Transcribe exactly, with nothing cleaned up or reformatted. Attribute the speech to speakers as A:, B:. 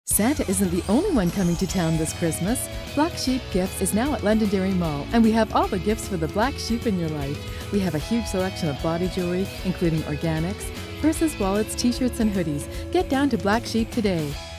A: Santa isn't the only one coming to town this Christmas. Black Sheep Gifts is now at Londonderry Mall, and we have all the gifts for the black sheep in your life. We have a huge selection of body jewelry, including organics, purses, wallets, t-shirts, and hoodies. Get down to Black Sheep today.